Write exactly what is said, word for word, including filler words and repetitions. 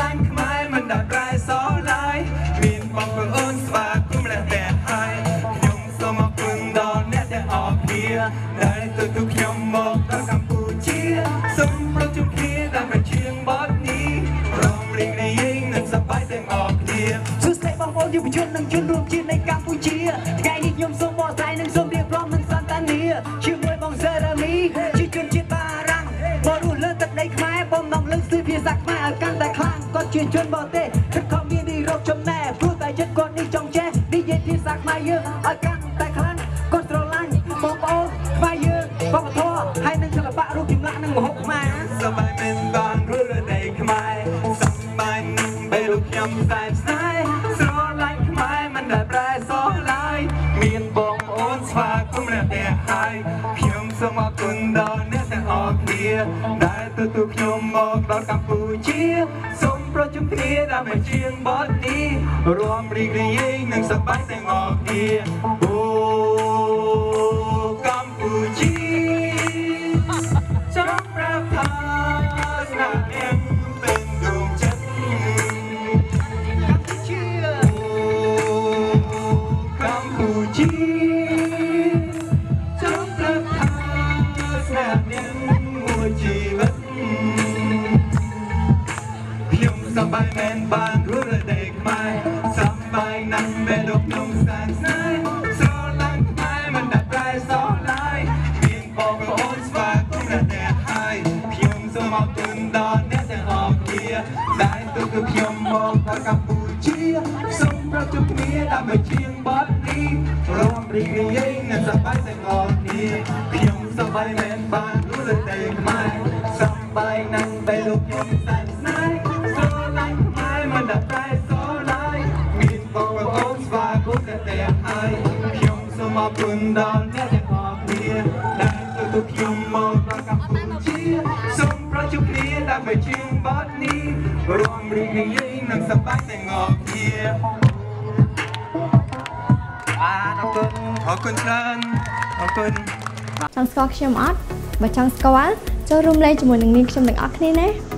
ឡាញ់ខ្មែរមិនដល់ប្រែសឡៃមានបងប្អូនស្វាគមន៍และតែហើយខ្ញុំសូមអរគុណដល់អ្នកទាំងអស់គ្នាដែលទទួលខ្ញុំមកដល់កម្ពុជាសូមប្រជុំគ្នាដើម្បីជាងបទនេះរំរីករាយនឹងសប្បាយទាំងអស់គ្នាសួស្តីបងប្អូនយុវជននិងជនរួមជាតិនៃកម្ពុជាថ្ងៃនេះខ្ញុំសូមបកស្រាយនិងសូមរៀបរាប់នឹងសន្តានាជាមួយបងសេរ៉ាមីជាជនជាតិបារាំងបរស់លើទឹកដីខ្មែរបំណងលើកស្ទួយភាសាខ្មែរឲ្យកាន់តែខ្លាំងគាត់ជាជនបរទេសខិតខំមានទីរកចំណែកព្រោះតែចិត្តគាត់នេះចង់ចេះនិយាយភាសាខ្មែរយើងឲ្យកាន់តែខ្លាំងគាត់ស្រឡាញ់បងប្អូនខ្មែរយើងវប្បធម៌ហើយនឹងសិល្បៈរូបចម្លាក់និងម្ហូបខ្មែរសប្បាយមែនបានរស់លើដីខ្មែរសប្បាយនឹងពេលលោកខ្ញុំតែស្នេហ៍ស្រឡាញ់ខ្មែរមិនដែលប្រែសឡើយមានបងប្អូនស្វាគមន៍អ្នកទាំងហើយខ្ញុំសូមអរគុណដល់អ្នកទាំងអស់គ្នាដែលទទួលខ្ញុំមកដល់កម្ពុជាសូមប្រជុំគ្នាដើម្បីជាងបទនេះរួមរីករាយនឹងសប្បាយទាំងអស់គ្នាអូកម្ពុជាចង់ប្រាប់ថាស្នាមនាងเป็นดวงใจកម្ពុជាកម្ពុជាចង់ប្រាប់ថាស្នាមនាងមួយជីវិតខ្ញុំសប្បាយមែនបានរស់លើដីខ្មែរសប្បាយណាស់ពេលលោកខ្ញុំស្នេហ៍ស្នេហ៍ស្រឡាញ់ខ្មែរមិនដែលប្រែសឡើយមានបងប្អូនស្វាគមន៍អ្នកទាំងហើយខ្ញុំសូមអរគុណដល់អ្នកទាំងអស់គ្នាដែលទទួលខ្ញុំមកដល់កម្ពុជាសូមប្រជុំគ្នាដើម្បីជាងបទនេះរួមរីករាយនឹងសប្បាយទាំងអស់គ្នាខ្ញុំសប្បាយមែនបានរស់លើដីខ្មែរសប្បាយណាស់ពេលលោកខ្ញុំស្នេហ៍ស្នេហ៍ស្រឡាញ់ខ្មែរមិនដែលប្រែសឡើយមានបងប្អូនស្វាគមន៍អ្នកទាំងហើយខ្ញុំសូមអរគុណដល់អ្នកទាំងអស់គ្នាដែលទទួលខ្ញុំមកដល់កម្ពុជាសូមប្រជុំគ្នាដើម្បីជាងបទនេះរួមរីករាយនឹងសប្បាយទាំងអស់គ្នាបាទអរគុណអរគុណច្រើនអរគុណចង់ស្គាល់ខ្ញុំអត់បើចង់ស្គាល់ចូលរួមលេងជាមួយនឹងនាងខ្ញុំទាំងអស់គ្នាណា